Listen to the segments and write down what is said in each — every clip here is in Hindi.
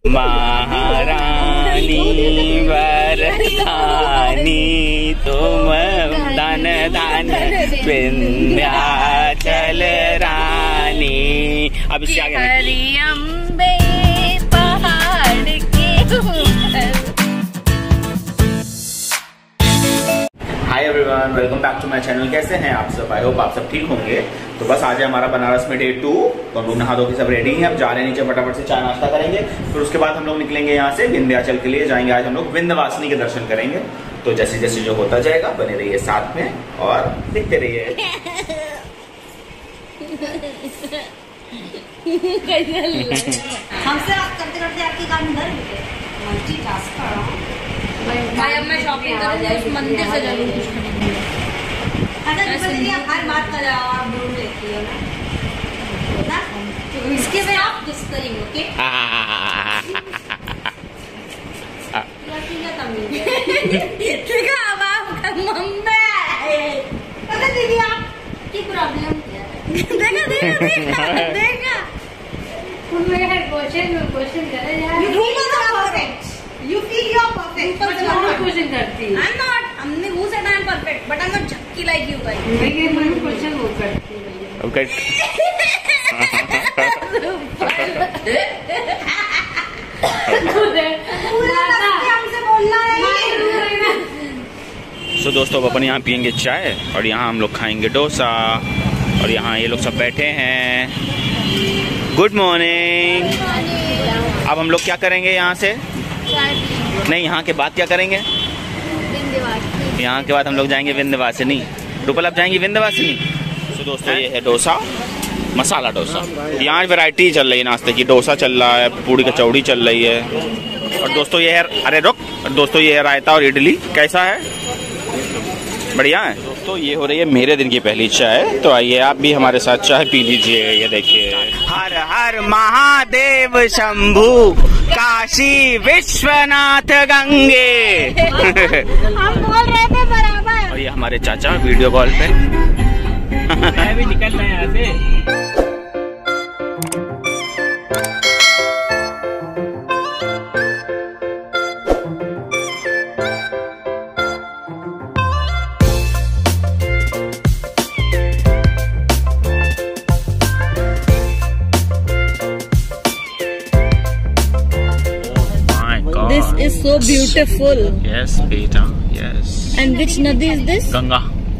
महारानी वरदानी तुम धन धन विंध्याचल रानी। अब इससे आगे अम्बे पहाड़ के hi everyone, welcome back to my channel. कैसे हैं आप सब? आई होप आप सब ठीक होंगे। तो बस आज है हमारा बनारस में डे 2। तो हम लोग नहा धो के सब रेडी हैं। अब जा रहे हैं नीचे, फटाफट से चाय नाश्ता करेंगे। फिर उसके बाद हम लोग निकलेंगे यहाँ से विंध्याचल के लिए। जाएंगे आज हम लोग विंध्यवासिनी के दर्शन करेंगे। तो जैसे जैसे जो होता जाएगा बने रहिए साथ में और देखते रहिए। हमसे बात करते करते आपकी गाड़ी इधर मल्टीटास्क कर रहा हूं। भाई अब मैं शॉपिंग करूंगी, उस मंदिर से जरूर कुछ खरीदूंगी। अच्छा दीदी, आप हर बात का जवाब आप ढूंढ लेती हो ना? तो इसके में आप किस करेंगे? ओके ठीक है। अब आपका मम्मी अगर दीदी आपकी प्रॉब्लम क्या है? देखा देखा क्वेश्चन करे यार। You feel you are perfect. But you are question करती है। I'm not. हमने who said I'm perfect, but I'm not झक्की like you guys. नहीं मैं क्वेश्चन वो करती हूँ। Okay. पूरा हमसे बोलना है। So दोस्तों, अब अपन यहाँ पियेंगे चाय और यहाँ हम लोग खाएंगे डोसा और यहाँ ये लोग सब बैठे हैं। Good morning. अब हम लोग क्या करेंगे यहाँ से? नहीं, यहाँ के बाद क्या करेंगे? यहाँ के बाद हम लोग जाएंगे विंध्यवासिनी। रूपल आप जाएंगे विंध्यवासिनी। तो दोस्तों ये है डोसा, मसाला डोसा। यहाँ वैरायटी चल रही है नाश्ते की। डोसा चल रहा है, पूड़ी कचौड़ी चल रही है। और दोस्तों ये है, अरे रुक दोस्तों, ये है रायता और इडली। कैसा है? बढ़िया है। दोस्तों ये हो रही है मेरे दिन की पहली चाय। तो आइए आप भी हमारे साथ चाय पी लीजिए। ये देखिए, हर हर महादेव शंभू काशी विश्वनाथ गंगे। हम बोल रहे थे बराबर। और ये हमारे चाचा वीडियो कॉल पे। मैं भी निकल रहा यहाँ से। This is so beautiful. Yes, बेटा, yes. And which nadi is this? Ganga.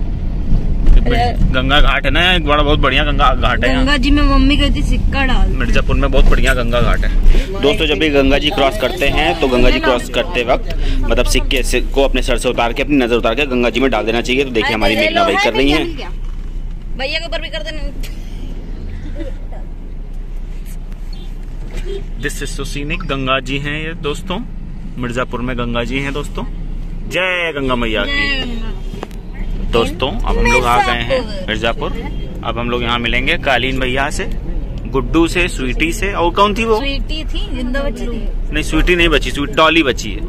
Ganga घाट है ना, एक बड़ा बहुत बढ़िया गंगा घाट है। गंगा जी में मम्मी कहती सिक्का डाल। मिर्जापुर में बहुत बढ़िया गंगा घाट है। दोस्तों जब भी गंगा जी क्रॉस करते हैं तो गंगा जी क्रॉस करते वक्त मतलब सिक्के को अपने सर से उतार के, अपनी नजर उतार के गंगा जी में डाल देना चाहिए। तो देखिए हमारी मेघना भाई कर रही हैं। भैया के ऊपर भी कर देना। This is so scenic. Ganga ji हैं ये दोस्तों, मिर्जापुर में गंगा जी हैं दोस्तों। जय गंगा मैया की। दोस्तों अब हम लोग आ गए हैं मिर्जापुर। अब हम लोग यहाँ मिलेंगे कालीन भैया से, गुड्डू से, स्वीटी से। और कौन थी वो? स्वीटी थी, जिंदा बची थी। नहीं स्वीटी नहीं बची, स्वीट डॉली बची है।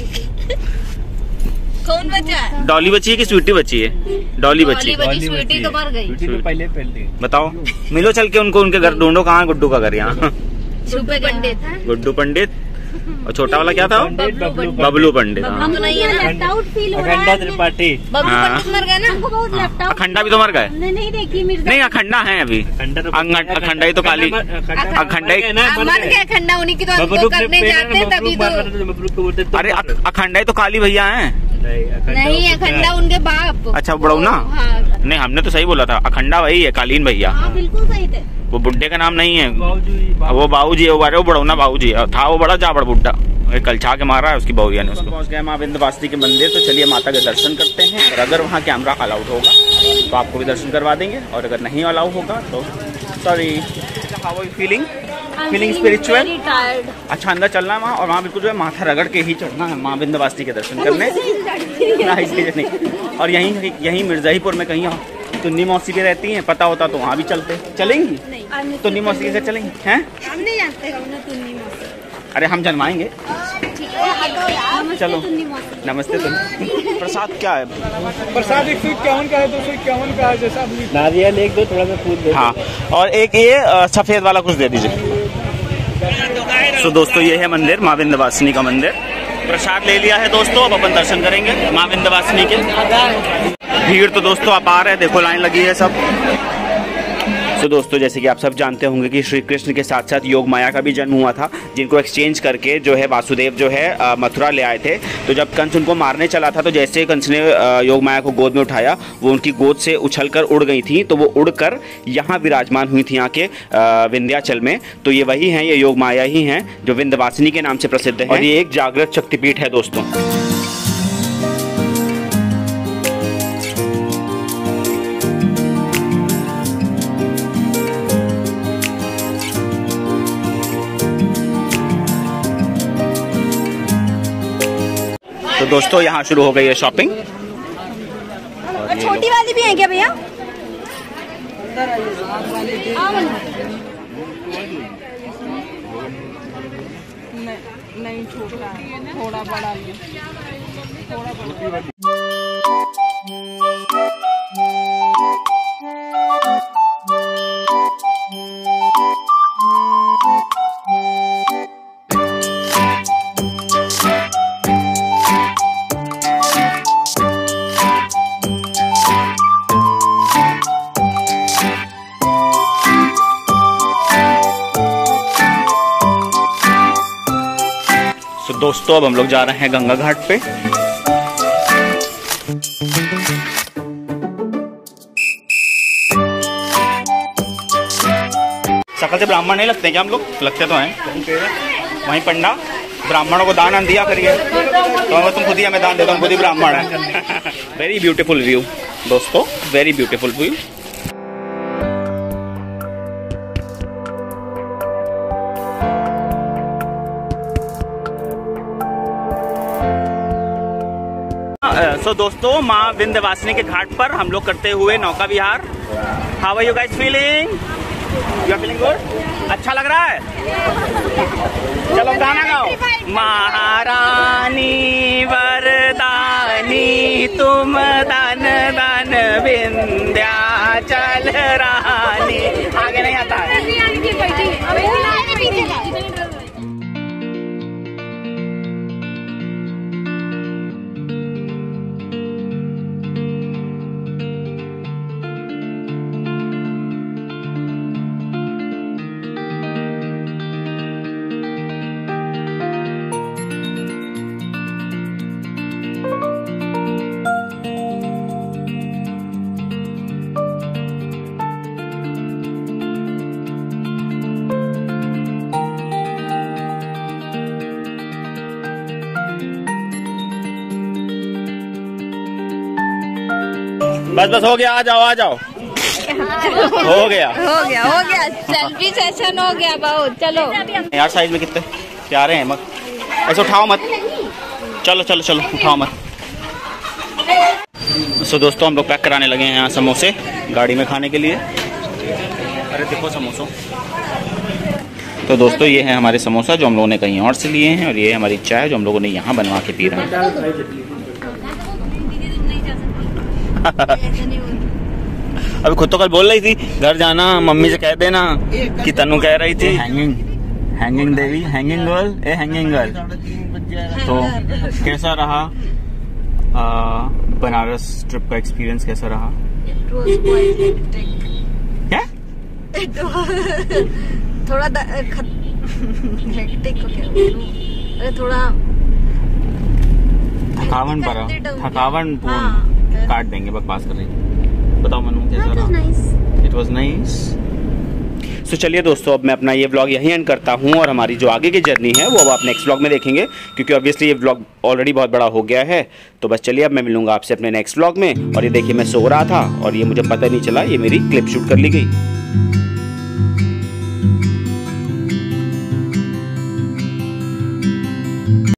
कौन बचा है? डॉली बची है कि स्वीटी बची है? डॉली बची। स्वीटी तो मर गई। पहले बताओ, मिलो चल के उनको, उनके घर ढूंढो। कहाँ गुड्डू का घर? यहाँ छुपे पंडित। गुड्डू पंडित। और छोटा वाला क्या था? बबलू पंडित। अखंडा त्रिपाठी। बबलू पंडित मर गए ना। अखंडा भी तो मर गए। नहीं देखी मिर्जा। नहीं अखंडा है अभी। अखंडा ही तो काली। अखंडा ही मर गए। अखंडा उन्हीं की तो करने जाते हैं तभी तो। अरे अखंडा ही तो काली भैया हैं। नहीं अखंडा उनके बाप। अच्छा बड़ऊ ना। नहीं हमने तो सही बोला था, अखंडा वही है, कालीन भैया। बिल्कुल सही थे। वो बुड्ढे का नाम नहीं है, वो बाबूजी है। वो बड़ौना बाबूजी था। वो बड़ा जाबड़ बुड्ढा कलछा के मारा है उसकी बहुरिया ने उसको। पहुंच गए माँ विंध्यवासिनी के मंदिर। तो चलिए माता के दर्शन करते हैं। और अगर वहाँ कैमरा अलाउड होगा तो आपको भी दर्शन करवा देंगे, और अगर नहीं अलाउ होगा तो sorry. How are you feeling? Feeling spiritual? अच्छा अंदर चलना है वहाँ, और वहाँ बिल्कुल जो है माथा रगड़ के ही चढ़ना है माँ विंध्यवासिनी के दर्शन करने। नहीं। और यहीं मिर्जाहीपुर में कहीं तुन्नी मौसी भी रहती हैं, पता होता तो वहाँ भी चलते। चलेंगी? तुन्नी मौसी के साथ चलेंगी? हैं हम नहीं जानते तुन्नी मौसी। अरे हम जनवाएंगे। चलो नमस्ते। तुम प्रसाद क्या है? प्रसाद 151 का है, 251 का है, जैसा नारियल एक दो थोड़ा सा फूल दे। हाँ और एक ये सफेद वाला कुछ दे दीजिए। सो दोस्तों ये है मंदिर, माँ विंध्यवासिनी का मंदिर। प्रसाद ले लिया है दोस्तों, अब अपन दर्शन करेंगे माँ विंध्यवासिनी के। भीड़ तो दोस्तों आप आ रहे हैं, देखो लाइन लगी है सब। तो दोस्तों जैसे कि आप सब जानते होंगे कि श्री कृष्ण के साथ साथ योग माया का भी जन्म हुआ था, जिनको एक्सचेंज करके जो है वासुदेव जो है मथुरा ले आए थे। तो जब कंस उनको मारने चला था, तो जैसे ही कंस ने योग माया को गोद में उठाया, वो उनकी गोद से उछलकर उड़ गई थी। तो वो उड़कर यहाँ विराजमान हुई थी, यहाँ के विंध्याचल में। तो ये वही हैं, ये योग माया ही हैं जो विंध्यवासिनी के नाम से प्रसिद्ध है, और ये एक जागृत शक्तिपीठ है दोस्तों। तो दोस्तों यहाँ शुरू हो गई है शॉपिंग। और छोटी वाली भी है क्या भैया? नहीं छोटा है, थोड़ा बड़ा ले, थोड़ा बड़ा। दोस्तों अब हम लोग जा रहे हैं गंगा घाट पे। शकल से ब्राह्मण नहीं लगते क्या हम लोग? लगते तो हैं। वहीं पंडा ब्राह्मणों को दान दिया करिए, तो तुम खुद ही हमें दान देता हूँ, खुद ही ब्राह्मण है। वेरी ब्यूटीफुल व्यू दोस्तों, वेरी ब्यूटीफुल व्यू। सो दोस्तों माँ विंध्यवासिनी के घाट पर हम लोग करते हुए नौका विहार। How are you guys feeling? You are feeling good? अच्छा लग रहा है? चलो गाना गाओ। महारानी वरदानी तुम दान दान विंध्याचल रानी। आगे नहीं आता है। बस बस हो गया, आ जाओ आ जाओ। हो गया सेल्फी सेशन हो गया बहुत। चलो यार साइज में कितने प्यारे हैं, मत ऐसे उठाओ मत। चलो चलो चलो उठाओ मत। सो दोस्तों हम लोग पैक कराने लगे हैं यहाँ समोसे गाड़ी में खाने के लिए। अरे देखो समोसों। तो दोस्तों ये है हमारे समोसा जो हम लोगों ने कहीं और से लिए हैं, और ये है हमारी चाय जो हम लोगों ने यहाँ बनवा के पी रहे हैं। अभी खुद तो कल बोल रही थी घर जाना, मम्मी से कह देना कि तनु कह रही थी हैंगिंग देवी, hanging girl, a hanging girl. तो कैसा रहा बनारस ट्रिप का एक्सपीरियंस? कैसा रहा? क्या? थोड़ा हेक्टिक हो गया, थोड़ा थकावन काट देंगे, बकवास कर रही। बताओ मनु कैसा रहा? It was nice. सो चलिए दोस्तों अब मैं अपना ये व्लॉग यहीं एंड करता हूँ, और हमारी जो आगे की जर्नी है वो अब आप नेक्स्ट व्लॉग में देखेंगे, क्योंकि ऑब्वियसली ये व्लॉग ऑलरेडी बहुत बड़ा हो गया है। तो बस चलिए अब मैं मिलूंगा आपसे अपने नेक्स्ट व्लॉग में। और ये देखिए मैं सो रहा था और ये मुझे पता नहीं चला, ये मेरी क्लिप शूट कर ली गई।